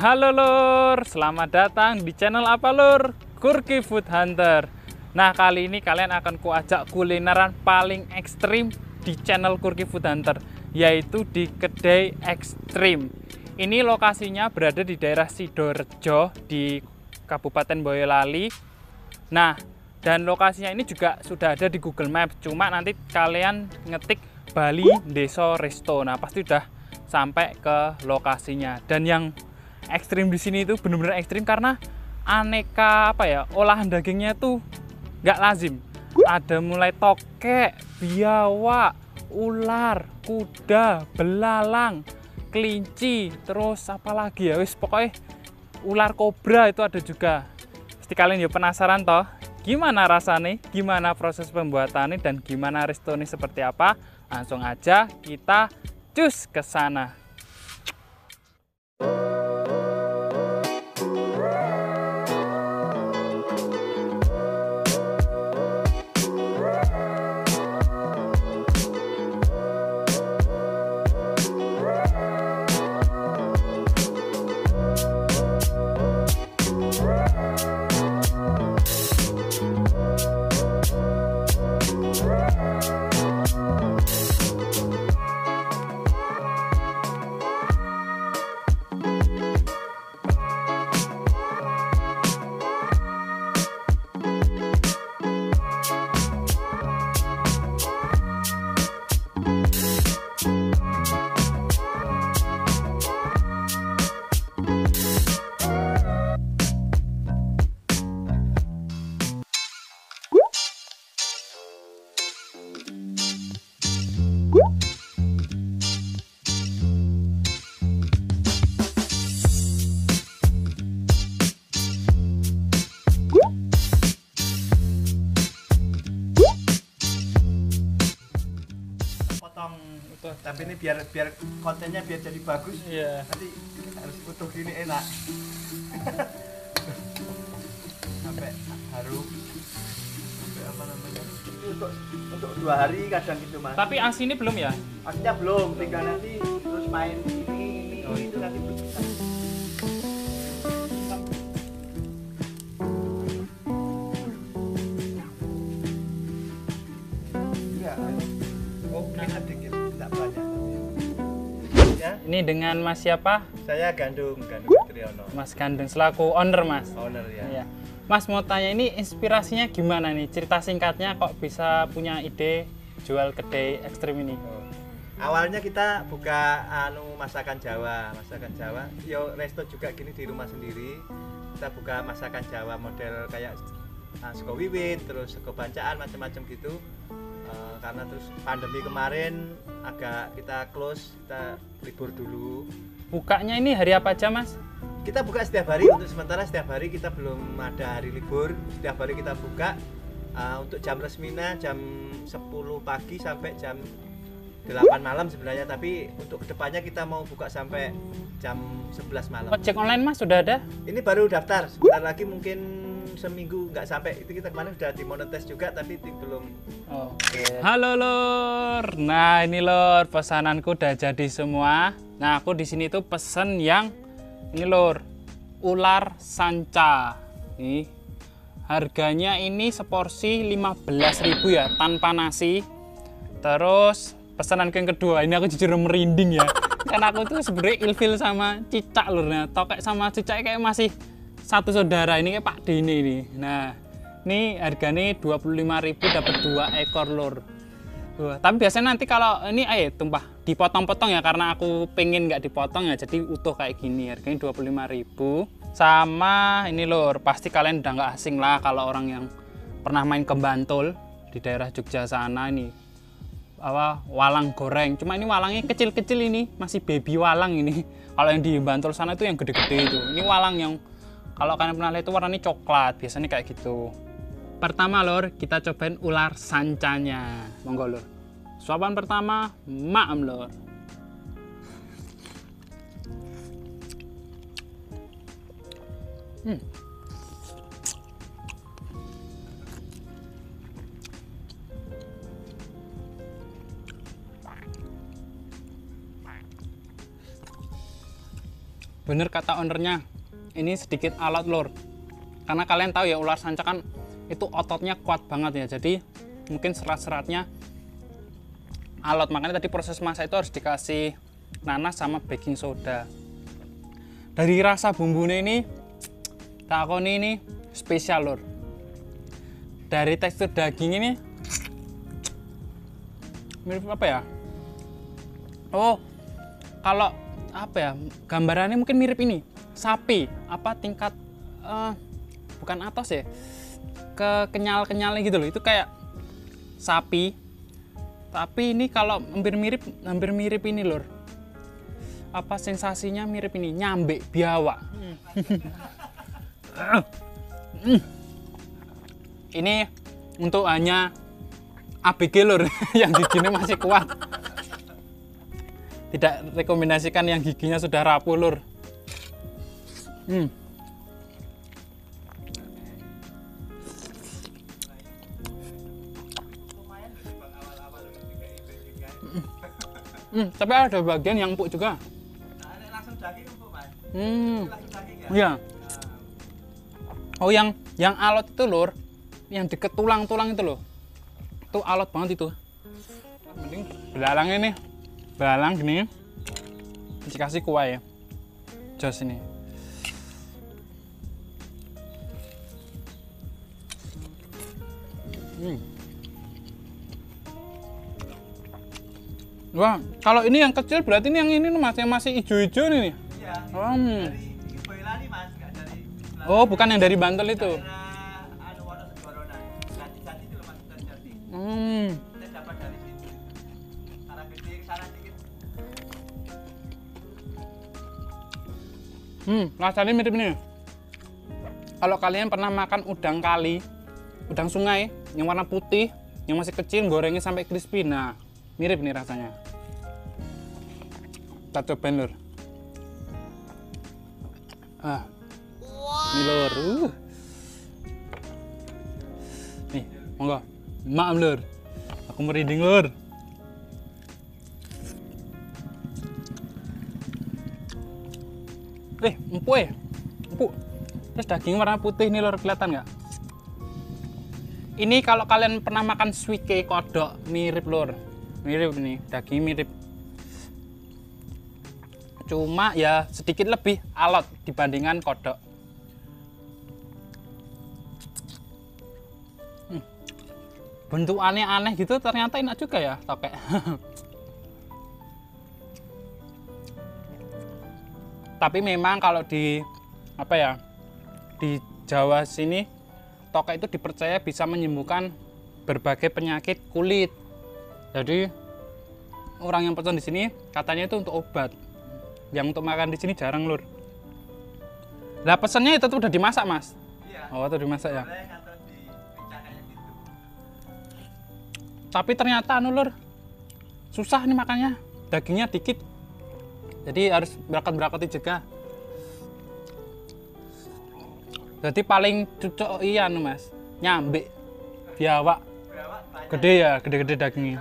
Halo lur, selamat datang di channel apa lur? Kurki Food Hunter. Nah, kali ini kalian akan kuajak kulineran paling ekstrim di channel Kurki Food Hunter, yaitu di Kedai Ekstrim. Ini lokasinya berada di daerah Sidorejo di Kabupaten Boyolali. Nah, dan lokasinya ini juga sudah ada di Google Maps, cuma nanti kalian ngetik Bali Deso Resto. Nah, pasti udah sampai ke lokasinya. Dan yang ekstrim di sini itu benar-benar ekstrim karena aneka olahan dagingnya tuh nggak lazim. Ada mulai tokek, biawak, ular, kuda, belalang, kelinci, terus apa lagi ya, wis pokoknya ular kobra itu ada juga. Pasti kalian ya penasaran toh, gimana rasanya, gimana proses pembuatannya, dan gimana restonya seperti apa. Langsung aja kita cus ke sana. Tapi ini biar kontennya biar jadi bagus. Iya. Nanti harus utuh gini enak. Sampai harum. Sampai apa namanya? Itu untuk 2 hari kadang gitu, Mas. Tapi asinnya belum ya? Asinnya belum, tinggal nanti terus main ini itu nanti bisa. Ini dengan Mas siapa? Saya Gandum Triono. Mas Gandum selaku owner, Mas. Owner ya. Iya. Mas mau tanya, ini inspirasinya gimana nih? Cerita singkatnya kok bisa punya ide jual kedai ekstrim ini? Awalnya kita buka masakan Jawa. Yo resto juga gini di rumah sendiri. Kita buka masakan Jawa model kayak sego wiwit, terus sego bancaan macam-macam gitu. Karena terus pandemi kemarin agak kita close, kita libur dulu. Bukanya ini hari apa aja, Mas? Kita buka setiap hari, untuk sementara setiap hari, kita belum ada hari libur. Setiap hari kita buka. Untuk jam resminya jam 10 pagi sampai jam 8 malam sebenarnya, tapi untuk kedepannya kita mau buka sampai jam 11 malam. Ojek online, Mas, sudah ada? Ini baru daftar, sebentar lagi mungkin seminggu nggak sampai. Itu kita kemarin sudah dimonetis juga, tapi belum. Oke. Halo lur. Nah, ini lur, pesananku udah jadi semua. Nah, aku di sini tuh pesen yang ini lur, ular sanca. Nih. Harganya ini seporsi 15.000 ya, tanpa nasi. Terus pesananku yang kedua, ini aku jujur merinding ya. Karena aku tuh sebenarnya ilfil sama cicak lur. Nah, tokek sama cicak kayak masih satu saudara, ini kayak Pak Dini ini. Nah, ini harganya 25.000 dapat 2 ekor lur. Tapi biasanya nanti kalau ini tumpah dipotong-potong ya, karena aku pengen nggak dipotong ya, jadi utuh kayak gini. Harganya 25.000. Sama ini lur, pasti kalian udah nggak asing lah kalau orang yang pernah main ke Bantul di daerah Jogja sana, ini walang goreng. Cuma ini walangnya kecil-kecil, ini masih baby walang ini. Kalau yang di Bantul sana itu yang gede-gede itu. Ini walang yang kalau kalian pernah lihat itu warnanya coklat, biasanya kayak gitu. Pertama lur, kita cobain ular sancanya. Monggo lur. Suapan pertama, maem lur. bener kata ownernya, ini sedikit alot lur. Karena kalian tahu ya ular sanca kan itu ototnya kuat banget ya, jadi mungkin serat-seratnya alot, makanya tadi proses masak itu harus dikasih nanas sama baking soda. Dari rasa bumbunya ini takoni ini spesial lur. Dari tekstur daging ini mirip apa ya? Oh, kalau apa ya, gambarannya mungkin mirip ini sapi, apa tingkat bukan atas ya, ke kenyal-kenyalnya gitu loh, itu kayak sapi. Tapi ini kalau hampir mirip ini lur, apa sensasinya mirip ini, nyambe biawak. Ini untuk hanya ABG lur yang giginya masih kuat. Tidak rekomendasikan yang giginya sudah rapuh lur. Tapi ada bagian yang empuk juga. Langsung daging empuk mas. Langsung daging ya. Iya. Oh yang alot itu lur, yang deket tulang-tulang itu loh, itu alot banget itu. Mending belalang ini, belalang gini, dikasih kuah ya, jos ini. Wah, kalau ini yang kecil berarti ini yang ini mas, yang masih hijau-hijau ini nih. Iya. Dari Boyolali mas, nggak dari. Oh, bukan yang dari Bantul itu. Jati itu loh mas, jati. Hmm. Kita dapat dari situ. Karena gede ke sana dikit. Rasanya mirip ini. Kalau kalian pernah makan udang kali, udang sungai yang warna putih, yang masih kecil, gorengnya sampai crispy, nah mirip nih rasanya. Kita cobain lur. Ini lur. Nih, monggo. Maaf lur. Aku merinding lur. Empuk ya? Empuk. Terus daging warna putih nih lur, kelihatan nggak? Ini kalau kalian pernah makan suike kodok, mirip lur. Mirip nih, daging mirip. Cuma ya sedikit lebih alot dibandingkan kodok. Bentuk aneh-aneh gitu ternyata enak juga ya tokek. Tapi memang kalau di apa ya, di Jawa sini tokek itu dipercaya bisa menyembuhkan berbagai penyakit kulit. Jadi orang yang pesan di sini katanya itu untuk obat. Yang untuk makan di sini jarang lur. Lah pesannya itu tuh udah dimasak mas? Iya. Oh itu dimasak ya. Atau dipecah kayak gitu. Tapi ternyata anu lur, susah nih makannya. Dagingnya dikit. Jadi harus berakot-berakoti juga. Jadi paling cocok iya anu mas, nyambe biawak. Gede ya, gede-gede dagingnya.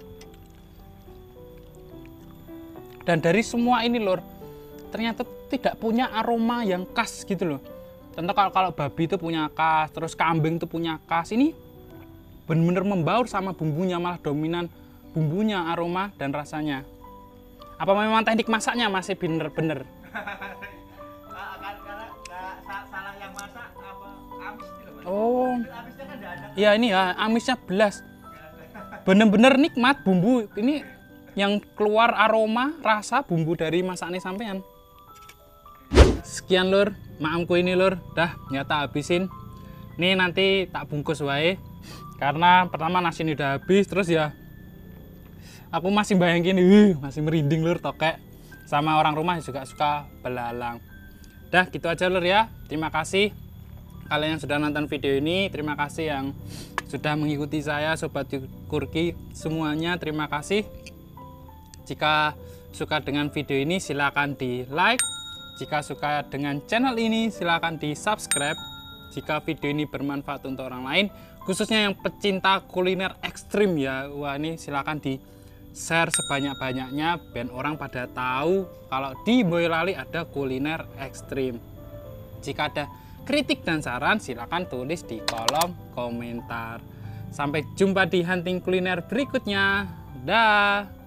Dan dari semua ini lur, ternyata tidak punya aroma yang khas gitu loh. Contoh kalau babi itu punya khas, terus kambing itu punya khas. Ini benar-benar membaur sama bumbunya, malah dominan bumbunya, aroma dan rasanya. Apa memang teknik masaknya masih bener-bener? Karena salah yang masak apa amis gitu mas. Oh, Amisnya kan nggak ada. iya ini ya amisnya belas. Bener-bener nikmat bumbu ini yang keluar aroma, rasa bumbu dari masaknya sampean. Sekian lur, maamku ini lur, dah nyata habisin. Ini nanti tak bungkus wae. Karena pertama nasi ini udah habis, terus ya aku masih bayangin, masih merinding lur tokek. Sama orang rumah juga suka belalang. Dah gitu aja lur ya. Terima kasih kalian yang sudah nonton video ini. Terima kasih yang sudah mengikuti saya, Sobat Kurki semuanya. Terima kasih. Jika suka dengan video ini silahkan di like. Jika suka dengan channel ini silahkan di subscribe. Jika video ini bermanfaat untuk orang lain, khususnya yang pecinta kuliner ekstrim ya, wah ini silahkan di share sebanyak-banyaknya ben orang pada tahu kalau di Boyolali ada kuliner ekstrim. Jika ada kritik dan saran silakan tulis di kolom komentar. Sampai jumpa di hunting kuliner berikutnya. Dah.